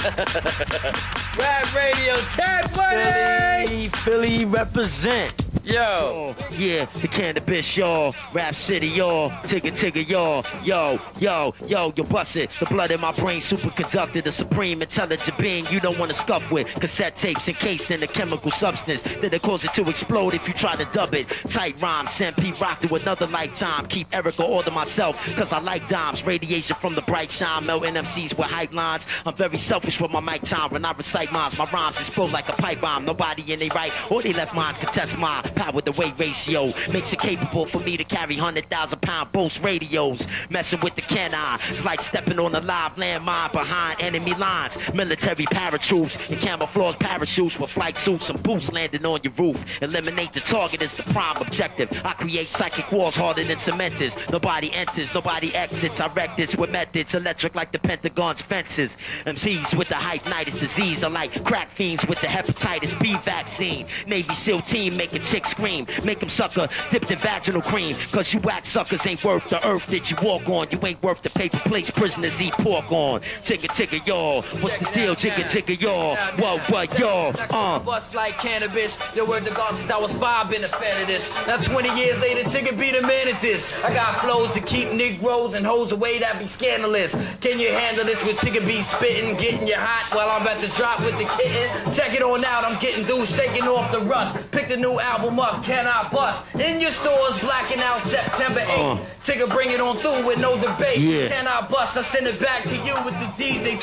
Rap Radio, Tag Money! Philly represent. Yo. Yeah, the cannabis, y'all. Rap City, y'all. Tigger, y'all. Yo, bust it. The blood in my brain, superconductor, the supreme intelligent being you don't want to scuff with. Cassette tapes encased in a chemical substance that'll cause it to explode if you try to dub it. Tight rhymes, send P Rock to another lifetime. Keep Erica all to myself, cause I like dimes. Radiation from the bright shine, melting MCs with hype lines. I'm very selfish with my mic time. When I recite mines, my rhymes explode like a pipe bomb. Nobody in they right or they left minds contest mine. Power the weight ratio makes it capable for me to carry 100,000-pound Bose radios. Messing with the canine, it's like stepping on a live landmine behind enemy lines. Military paratroops and camouflage parachutes with flight suits and boots landing on your roof. Eliminate the target is the prime objective. I create psychic walls harder than cementers. Nobody enters, nobody exits. I wreck this with methods electric like the Pentagon's fences. MCs with the hype night disease are like crack fiends with the hepatitis B vaccine. Navy SEAL team make a chick scream, make them sucker dipped in vaginal cream. Cause you whack suckers ain't worth the earth that you walk on. You ain't worth the paper plates prisoners eat pork on. Tigger, y'all. What's the deal? Jigger, y'all. What, y'all? Bust like cannabis. The word to God since I was 5 been a fan of this. Now 20 years later, Tigger be the man at this. I got flows to keep Negroes and hoes away that be scandalous. Can you handle this with Tigger be spitting, getting you hot while I'm about to drop with the kitten? Check it on out, I'm getting through, shaking off the rust. Pick the new album up, Can I Bust? In your stores, blacking out September 8th. Tigger bring it on through with no debate. Yeah. Can I Bust? I send it back to you with the DJ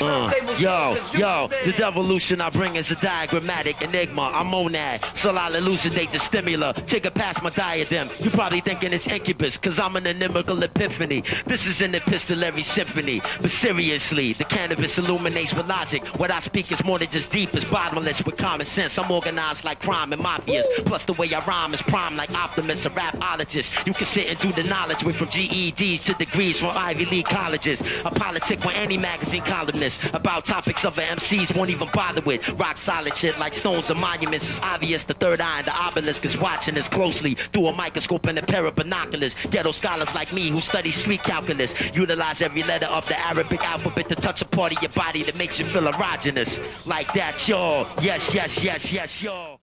Yo, the devolution I bring is a diagrammatic enigma. I'm monad, so I'll elucidate the stimula. Tigger past my diadem. You probably thinking it's incubus, cause I'm an inimical epiphany. This is an epistolary symphony. But seriously, the cannabis illuminates with logic. What I speak is more than just deep, it's bottomless with common sense. I'm organized like crime and mafias. Plus the way I rhyme is prime like Optimus, a rapologist. You can sit and do the knowledge with from GEDs to degrees from Ivy League colleges. I politic with any magazine columnist about topics other MCs won't even bother with. Rock solid shit like stones and monuments. It's obvious the third eye and the obelisk is watching us closely through a microscope and a pair of binoculars. Ghetto scholars like me who study street calculus utilize every letter of the Arabic alphabet to touch a part of your body that makes you feel erogenous. Like that, y'all. Yes, y'all.